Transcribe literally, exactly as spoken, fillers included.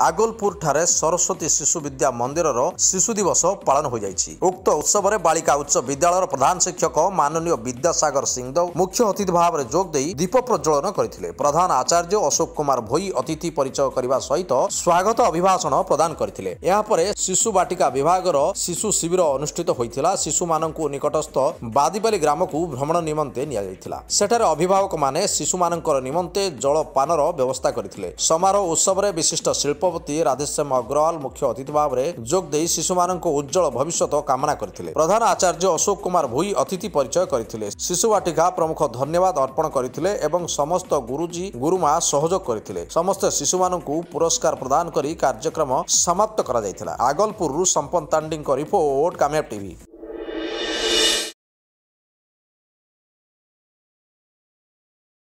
आगोलपुर ठारे सरस्वती शिशु विद्या मंदिर शिशु दिवस पालन हो जाइछि। उक्त उत्सव में बालिका उच्च विद्यालय प्रधान शिक्षक माननीय विद्यासागर सिंहदेव मुख्य अतिथि भाव में जोग देई दीप प्रज्वलन करथिले। प्रधान आचार्य अशोक कुमार भोई अतिथि परिचय करने सहित स्वागत अभिभाषण प्रदान करथिले। यहाँ पर शिशु बाटिका विभागर शिशु शिविर अनुष्ठित होइथिला। शिशु माननकु निकटस्थ बादीपाली ग्राम को भ्रमण निमंते निया जाइथिला। सेठारे अभिभावक माने शिशु माननकर निमंते जलपानर व्यवस्था करथिले। समारोह उत्सव में विशिष्ट शिल्पपति राधेश्याम अग्रवाल मुख्य अतिथि भाव में जोग देई शिशु माननको उज्जवल भविष्य कामना करथिले। प्रधान आचार्य अशोक कुमार भोई अतिथि परिचय करथिले। शिशु बाटिका प्रमुख धन्यवाद अर्पण करथिले एवं समस्त गुरुजी गुरुमा सहयोग करथिले। समस्त शिशु माननकु पुरस्कार प्रदान करी कार्यक्रम समाप्त करा जायथिला। आगलपुर संपन तांडी रिपोर्ट कामयाब टीवी।